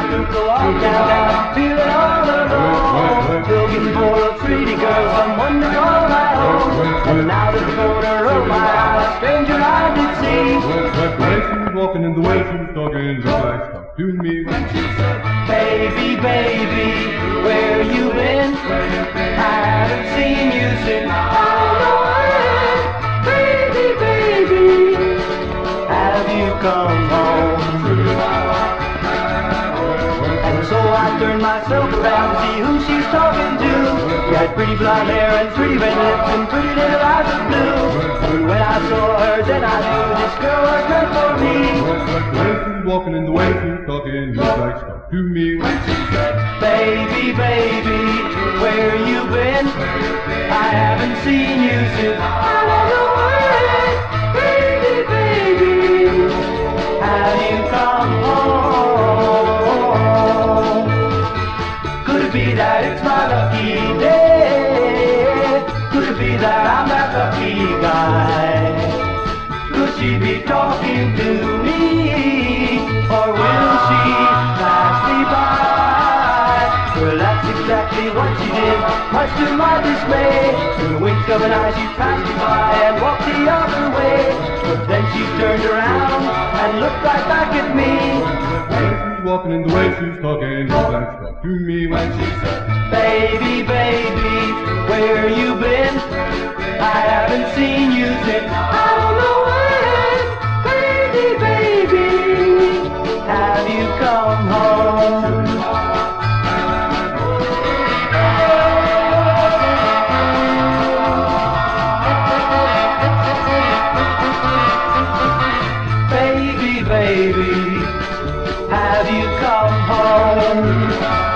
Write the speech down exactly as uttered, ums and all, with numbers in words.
took a walk downtown, feeling all alone. Looking for a pretty girl, someone to call my own. And out of the corner of my eye, a stranger I did see. When she was walking and the way she was talking, just like stuck to me. When she said, baby, baby, where you been? I haven't seen you since I know it. Baby, baby, have you come home? And so I turned myself around to see who she's talking to. She had pretty blonde hair and pretty red lips and pretty little eyes of blue. And when I saw her, then I knew this girl was meant for me. when she was walking and the way she was talking, just like stuck to me. When she said, baby, baby, where you been? I haven't seen you since I was away. Baby, baby, have you come home? Could it be that it's my lucky day? Could it be that I'm that lucky guy? Could she be talking to me? Or will she pass me by? Well, that's exactly what she did, much to my dismay. In the wink of an eye she passed me by and walked the other way. But then she turned around and looked right back at me. when she was walking and the way she was talking, just like stuck to me. When she said, baby, baby, where you been? I haven't seen you since I don't know when. Baby, baby, have you come home? Baby, baby, have you come home?